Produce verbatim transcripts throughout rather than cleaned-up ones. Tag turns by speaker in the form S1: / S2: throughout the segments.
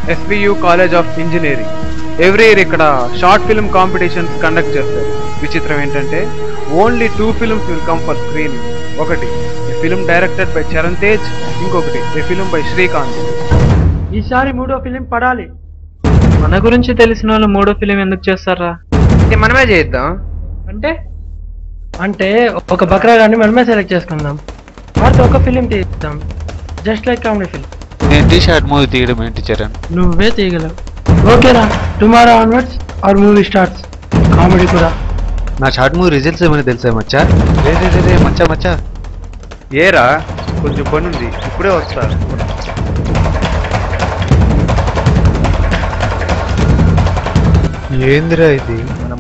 S1: SVU college of engineering. Every year ఇక్కడ short film competitions conduct చేస్తారు. విచిత్రం ఏంటంటే only two films will come for screening. ఒకటి a film directed by Charan Tej, ఇంకొకటి a film by Srikanth.
S2: ఈసారి మూడో ఫిలిం పడాలి.
S3: మన గురించి తెలిసిన వాళ్ళు మూడో ఫిలిం ఎందుకు చేస్తారా?
S1: ఇది మనమే చేద్దాం.
S3: అంటే
S2: అంటే ఒక బక్రా గారిని మనమే సెలెక్ట్ చేసుకుందాం, వారితో ఒక ఫిలిం తీద్దాం, జస్ట్ లైక్ కామెడీ ఫిల్మ్.
S4: ఏంటి షార్ట్ మూవీ తీయడం ఏంటి చరణ్?
S2: నువ్వే తీయగలవు. ఓకేరా, tomorrow onwards our movie starts. Comedy కూడా.
S4: నా షార్ట్ మూవీ రిజల్ట్స్ ఏమైనా తెలుసా మచ్చా? రే రే రే రే మచ్చా మచ్చా.
S1: ఏరా కొంచెం పని ఉంది, ఇప్పుడే వస్తా.
S4: ఏందిరా ఇది?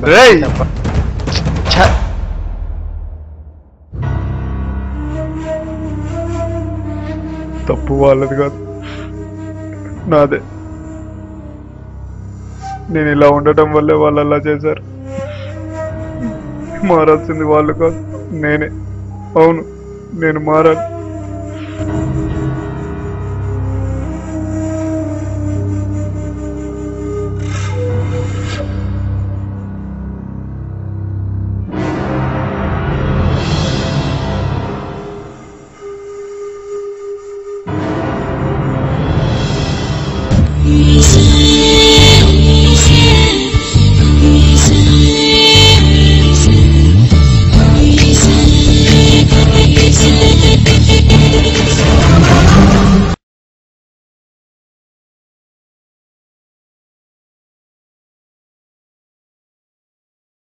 S5: తప్పు వాళ్ళది కాదు, నాదే. నేను ఇలా ఉండటం వల్లే వాళ్ళు అలా చేశారు. మారాల్సింది వాళ్ళు కాదు, నేనే. అవును, నేను మారాలి.